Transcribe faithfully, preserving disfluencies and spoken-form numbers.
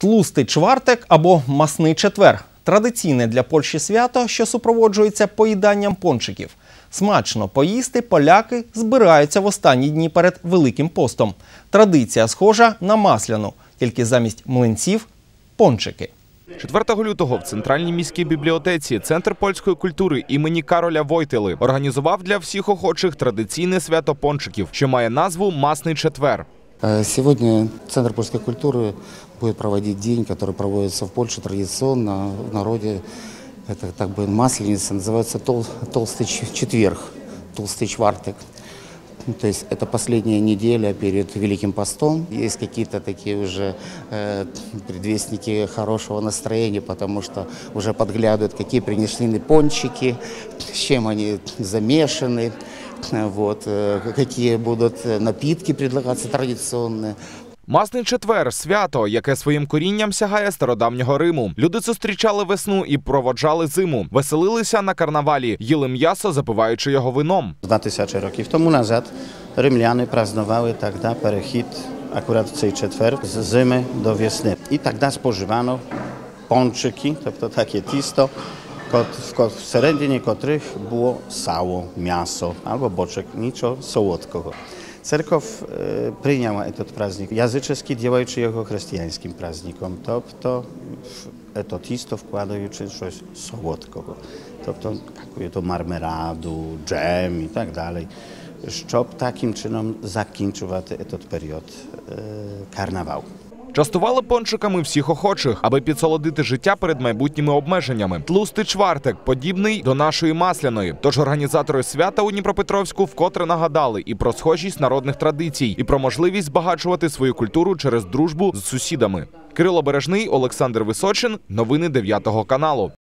Тлустий чвартек або масний четвер – традиційне для Польщі свято, що супроводжується поїданням пончиків. Смачно поїсти поляки збираються в останні дні перед Великим постом. Традиція схожа на масляну, тільки замість млинців – пончики. четвертого лютого в Центральній міській бібліотеці Центр польської культури імені Кароля Войтили організував для всіх охочих традиційне свято пончиків, що має назву «Масний четвер». Сегодня Центр польской культуры будет проводить день, который проводится в Польше традиционно, в народе. Это так бы масленица, называется тол, толстый четверг, толстый чвартек. То есть это последняя неделя перед Великим постом. Есть какие-то такие уже э, предвестники хорошего настроения, потому что уже подглядывают, какие принесены пончики, с чем они замешаны. Вот, які будуть напитки предлагатися традиційні. Масний четвер – свято, яке своїм корінням сягає стародавнього Риму. Люди зустрічали весну і проводжали зиму. Веселилися на карнавалі, їли м'ясо, запиваючи його вином. Два тисячі років тому назад римляни празднували тоді перехід акурат в цей четвер з зими до весни. І тоді споживано пончики, тобто таке тісто, всередині котрих було сало, м'ясо або бочок, нічого солодкого. Церковь e, прийняла этот праздник язичний, ділаючи його християнським праздником, тобто в це тісто вкладаючи щось солодкого, тобто якусь мармеладу, джем і так далі, щоб таким чином закінчувати цей період e, карнавалу. Частували пончиками всіх охочих, аби підсолодити життя перед майбутніми обмеженнями. Тлустий чвартек подібний до нашої масляної. Тож організатори свята у Дніпропетровську вкотре нагадали і про схожість народних традицій, і про можливість збагачувати свою культуру через дружбу з сусідами. Кирило Бережний, Олександр Височин. Новини дев'ятого каналу.